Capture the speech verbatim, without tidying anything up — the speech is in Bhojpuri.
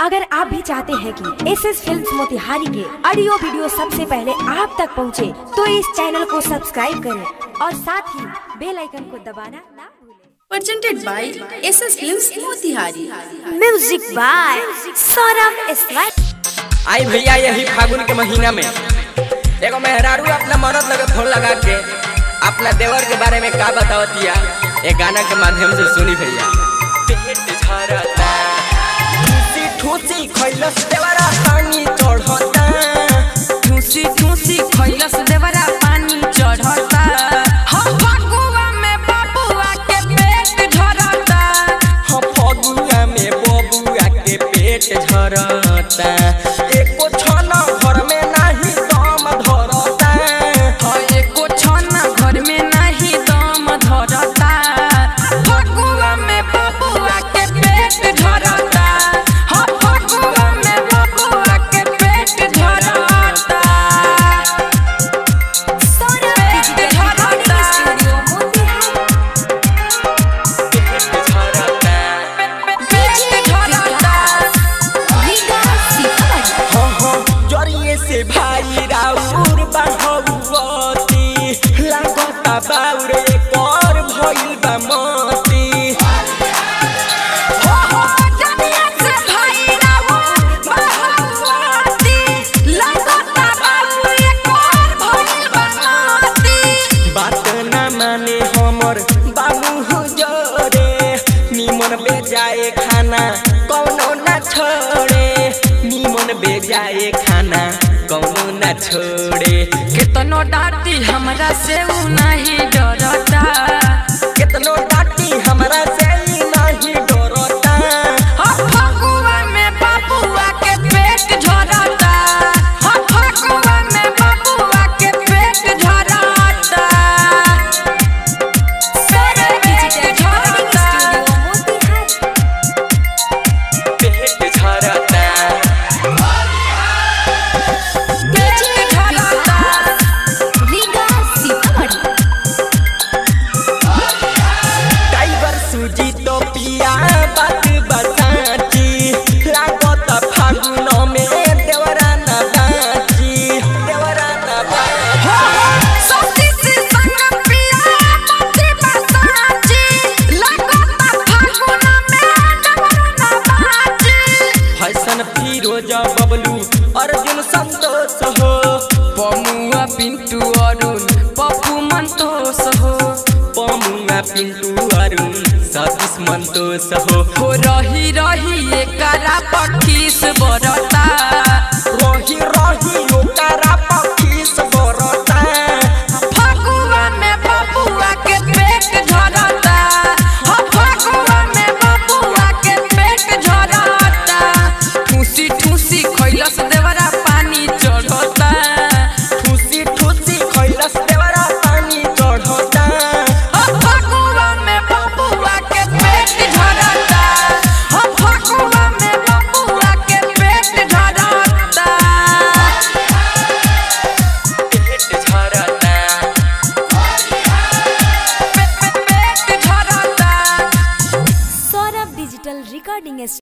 अगर आप भी चाहते हैं कि एस एस फिल्म्स मोतिहारी के ऑडियो वीडियो सबसे पहले आप तक पहुंचे, तो इस चैनल को सब्सक्राइब करें और साथ ही बेल आइकन को दबाना ना भूलें। Presented by S S films Motihari. Music by Saurabh Islam. आई भैया यही फागुन के महीना में एगो मेहरारू अपना मरद लगे फोन लगा के अपना देवर के बारे में का बतावतिया, एक गाना के माध्यम से सुनी भैया। पेट झरता ठूसी ठूसी खइलस देवरा पानी चढ़ता, ठूसी ठूसी खइलस देवरा पानी चढ़ता। हम फगुआ में बबुआ के पेट झरता, हम फगुआ में बबुआ के पेट झरता। एको छना घर में नाही दम धरता, हाँ एको छना घर में नहीं दम धरता। फगुआ में बबुआ के पेट झरता, हाँ फगुआ में बबुआ के पेट झरता। सौरभ पेट झरता, पेट झरता। पेट झरता। हाँ हाँ जरिए से भाई राउर बहौती लागता बाउरे कर भइल बा मती। हो हो जनिया से भाई राउर बहौती लागता बाउरे कर भइल बा मती। बात ना माने हमर बाबू हुजरे, निमन बेजाए खाना कौनो ना छोड़े, निमन बेजाए खाना कौनो ना छोड़े। केतनो डांटी हमरा से उ नहीं डरता, कितनो डांटी हमरा से ई नहीं डरता। हम फगुआ में बबुआ के पेट झरता, हम फगुआ में बबुआ के पेट झरता। पेट झरता, पेट झरता। पेट झरता। टाइगर सूजी तो पिया बात बताची, लागत फागुन में देवरा ना बाची, देवरा ना बाची। सोती से संग पिया मते बसाची, लागता फागुन में डबरा ना बाची। फैशन फिरोज बबलू अर्जुन संतोष हो, पमुआ पिंटू अरुण पप्पू मंतोष हो, पमुआ पिंटू अरुण सतीश मंतोष हो। हो रही रही एकरा पखीस बरता।